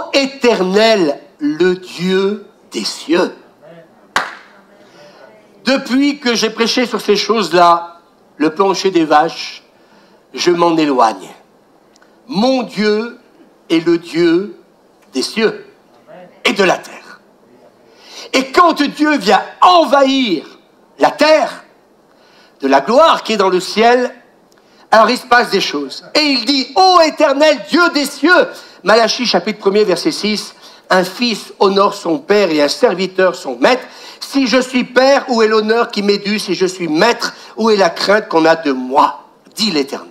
Éternel, le Dieu des cieux. Depuis que j'ai prêché sur ces choses-là, le plancher des vaches, je m'en éloigne. Mon Dieu est le Dieu des cieux et de la terre. Et quand Dieu vient envahir la terre, de la gloire qui est dans le ciel, alors il se passe des choses. Et il dit, ô Éternel, Dieu des cieux, Malachie chapitre 1er verset 6, un fils honore son père et un serviteur son maître. Si je suis père, où est l'honneur qui m'est dû? Si je suis maître, où est la crainte qu'on a de moi? Dit l'Éternel.